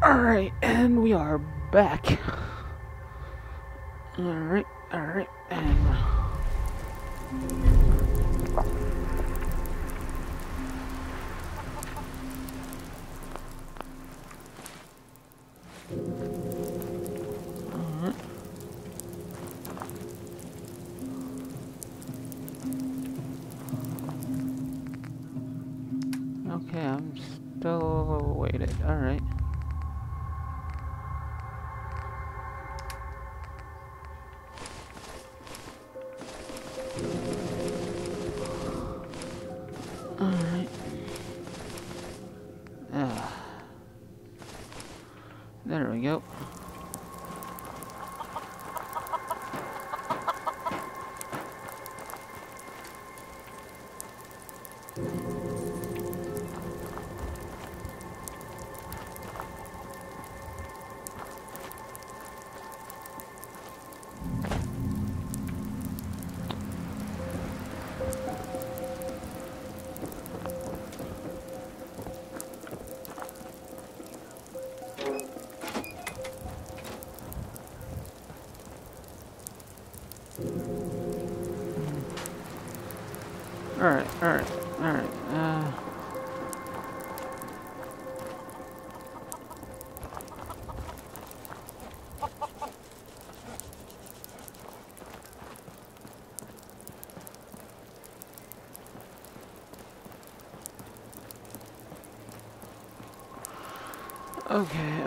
Alright, and we are back. Alright, and... Okay, I'm still waited. Alright. Alright. There we go. Alright. Okay,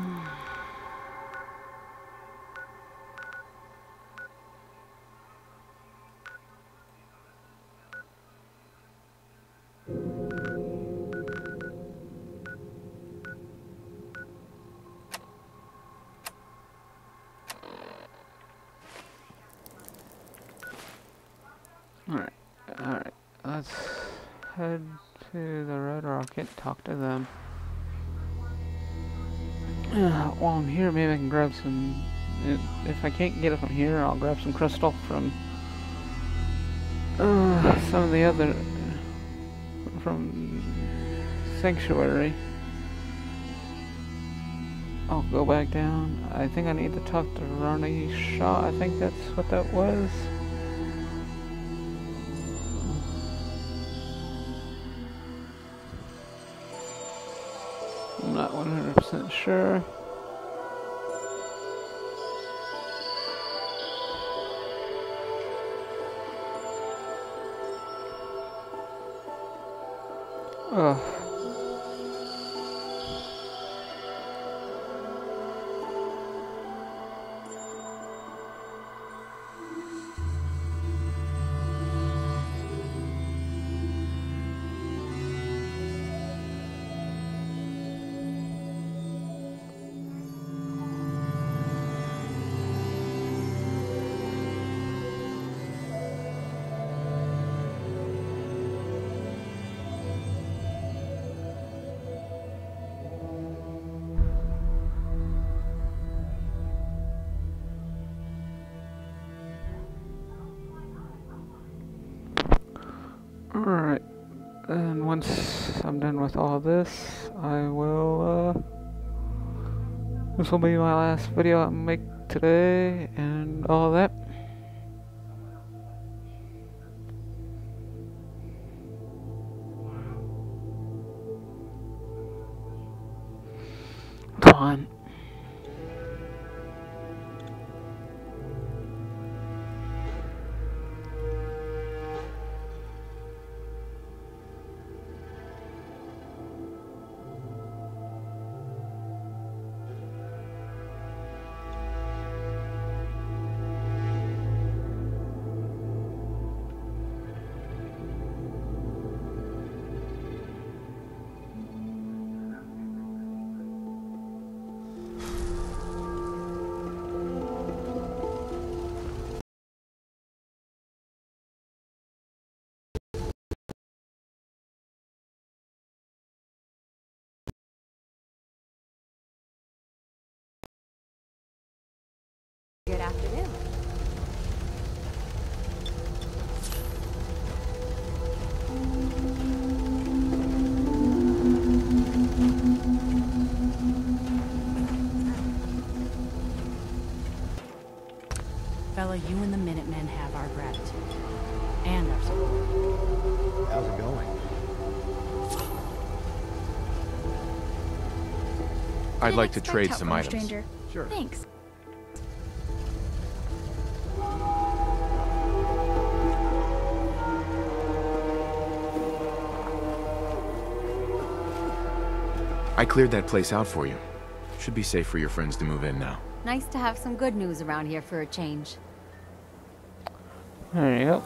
Alright. Let's head to the Red Rocket, talk to them. While I'm here, maybe I can grab some... If I can't get it from here, I'll grab some crystal from... some of the other... from... Sanctuary. I'll go back down. I think I need to talk to Ronnie Shaw. I think that's what that was. I'm not 100% sure. Ugh. Alright, and once I'm done with all this, I will, this will be my last video I make today, and all that. Come on. Umbrella, you and the Minutemen have our gratitude. And our support. How's it going? I'd like to trade some items. Stranger. Sure. Thanks. I cleared that place out for you. Should be safe for your friends to move in now. Nice to have some good news around here for a change. There you go.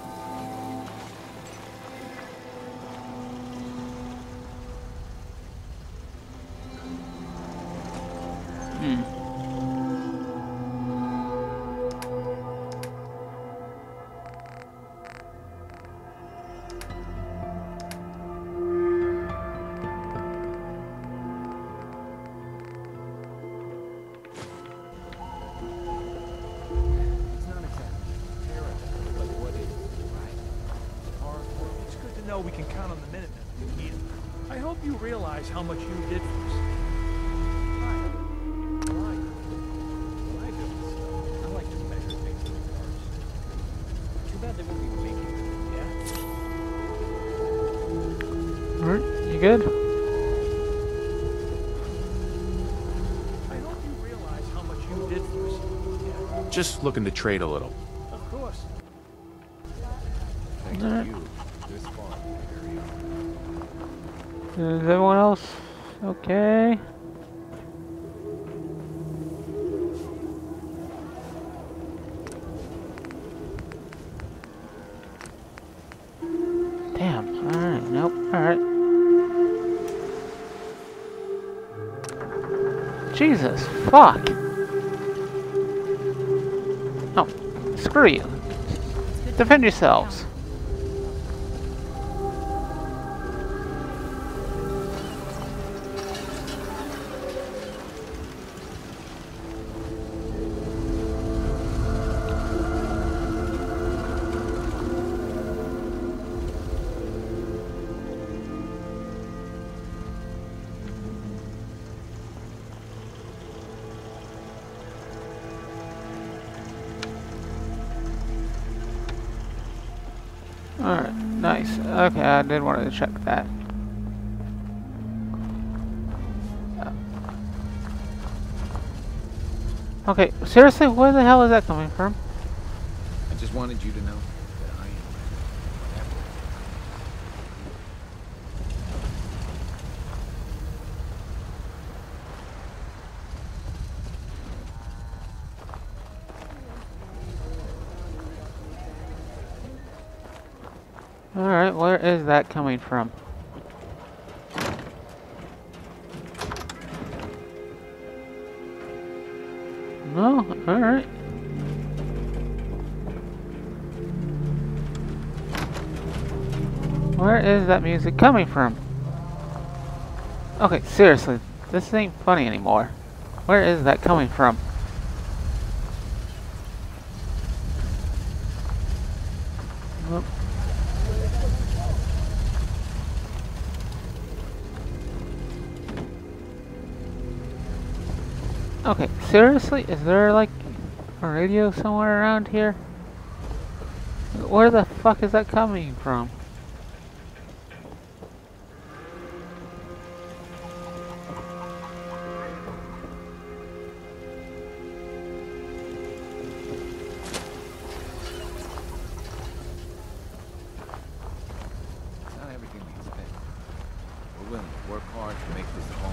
It's not exactly terrible, but what is, right? It's good to know we can count on the Minutemen if we need them. I hope you realize how much you did for us. Right. Well, what I do is, I like to measure things in parts. Too bad they won't be making it, yeah? Alright, you good? I hope you realize how much you did for us. Yeah, Just looking to trade a little. of course. Thanks Alright. to you, this farm is very Is everyone else okay? Damn, alright, nope, alright. Jesus, fuck! Oh, screw you. Defend yourselves. Alright, nice. Okay, I did want to check that. Okay, seriously, where the hell is that coming from? I just wanted you to know that I am whatever. Alright, where is that coming from? No, alright. Where is that music coming from? Okay, seriously, this ain't funny anymore. Where is that coming from? Nope. Okay, seriously? Is there like a radio somewhere around here? Where the fuck is that coming from? It's not everything we expect. We're willing to work hard to make this a home.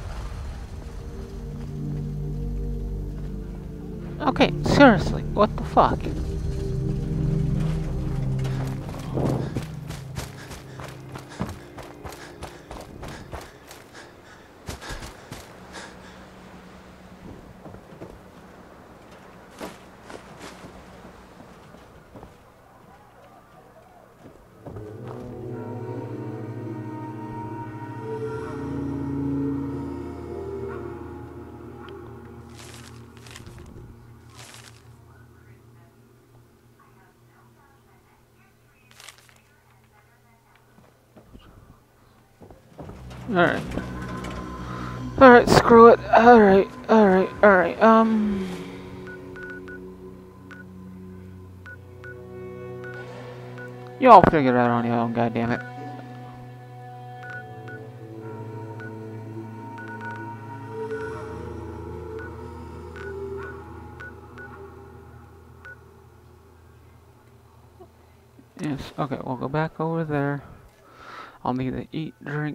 Okay, seriously, what the fuck? Alright. Alright, screw it. Alright. You all figure it out on your own, goddammit. Yes, okay, we'll go back over there. I'll need to eat, drink.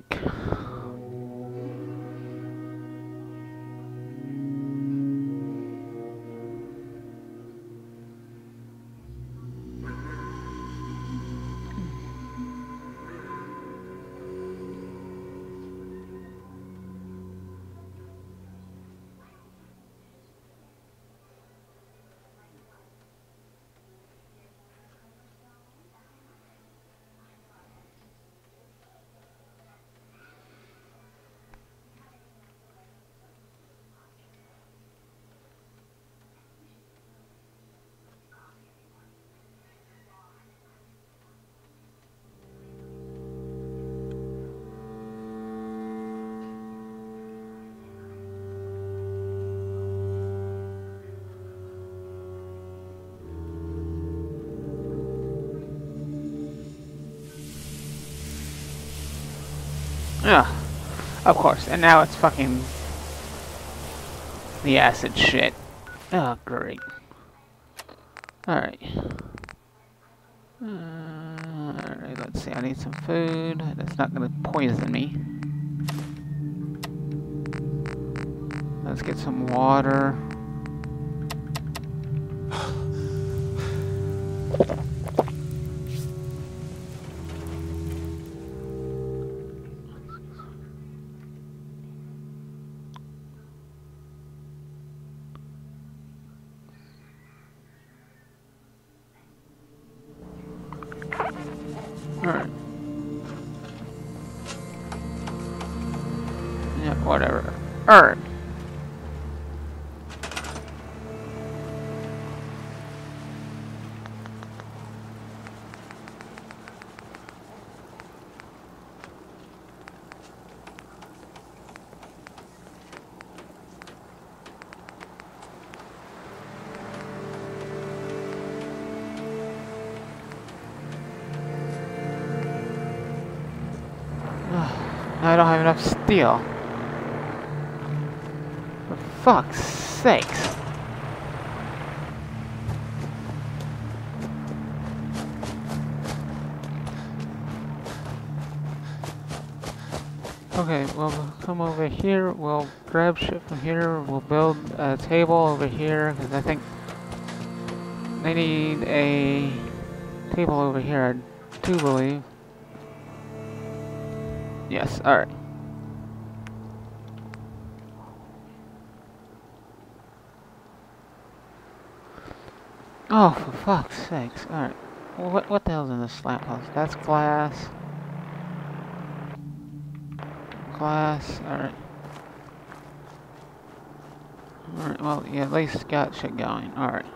Yeah, of course. And now it's fucking the acid shit. Oh, great. Alright. Alright, let's see. I need some food. That's not gonna poison me. Let's get some water. Alright. Yeah, whatever. Alright. I don't have enough steel. For fuck's sakes. Okay, we'll come over here, we'll grab shit from here, we'll build a table over here, because I think they need a table over here, I do believe. Yes, alright. Oh, for fuck's sakes, alright. Well, what the hell's in this lamp post? That's glass. Glass, alright. Alright, well, you at least got shit going, alright.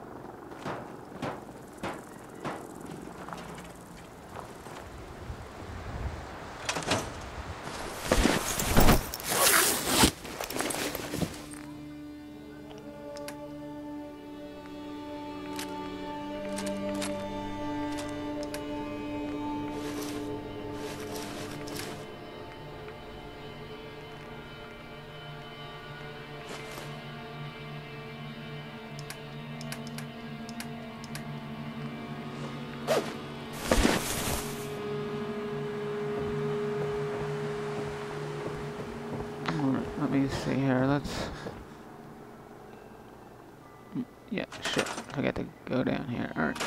Let me see here, let's... Yeah, shit, I got to go down here, alright.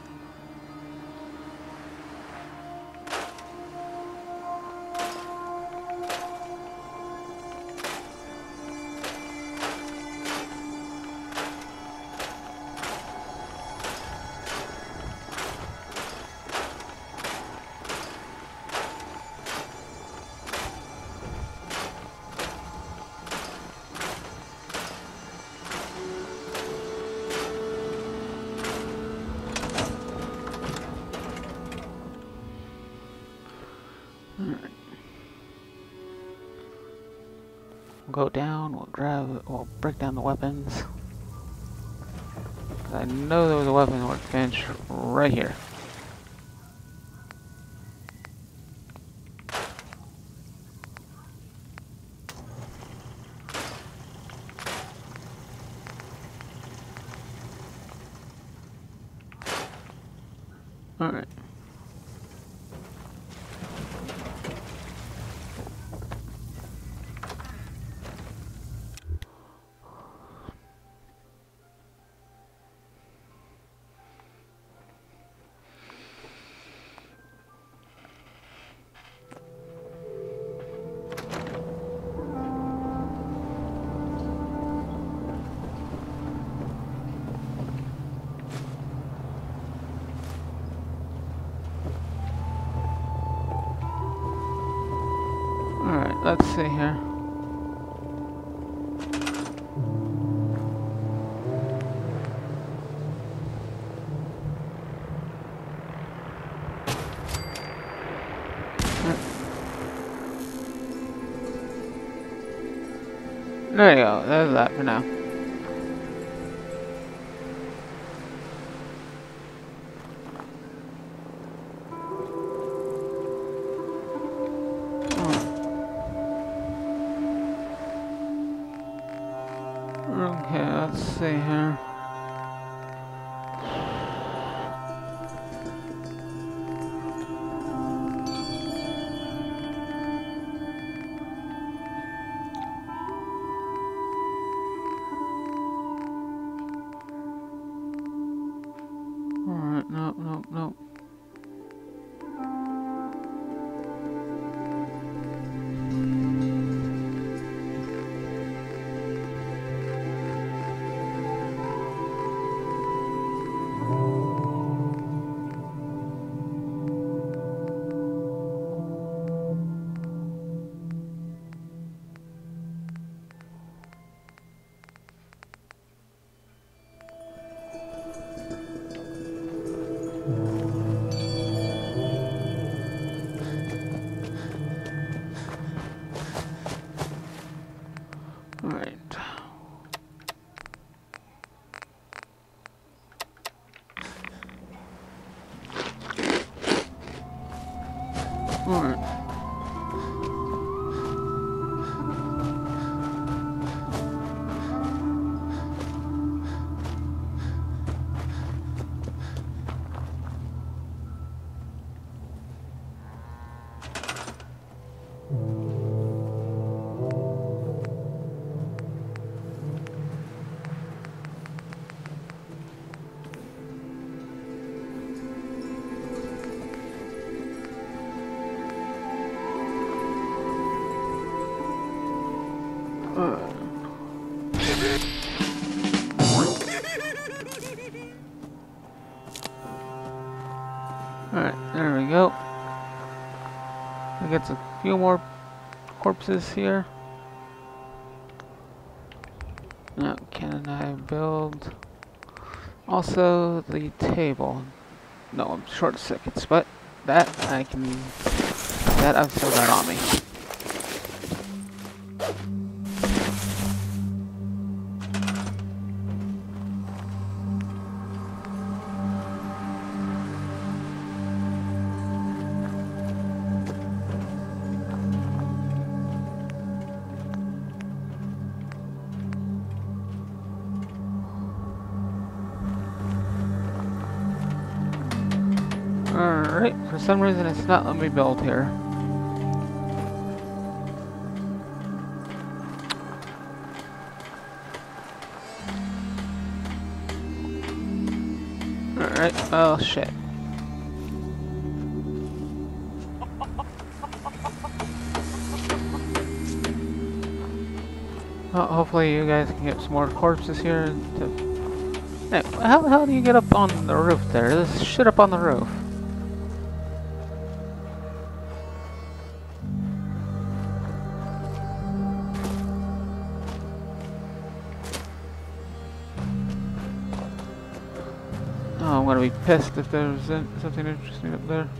We'll go down, we'll break down the weapons. I know there was a weapon workbench right here. Alright. Alright, let's see here. There you go, there's that for now. Okay, let's see here. Alright, no. Alright. Alright. Alright, there we go. I get a few more corpses here. Now, can I build also the table? No, I'm short of seconds, but that I can. That I've still got on me. Alright, for some reason it's not letting me build here. Alright, oh shit. Well, hopefully you guys can get some more corpses here. Hey, how the hell do you get up on the roof there? There's shit up on the roof. Oh, I'm gonna be pissed if there's something interesting up there.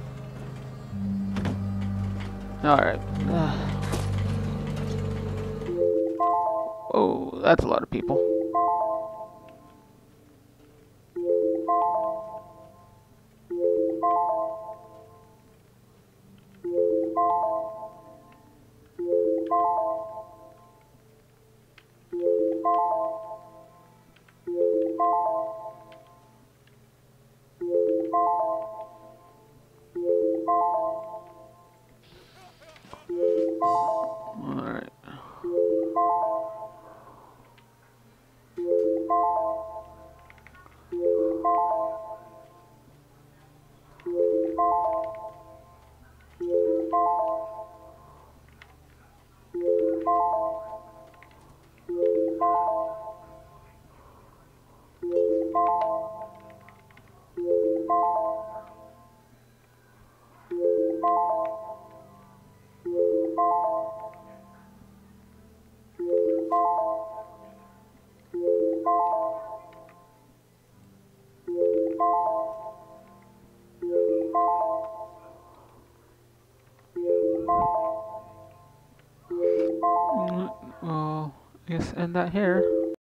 Alright. Oh, that's a lot of people. guess end that here.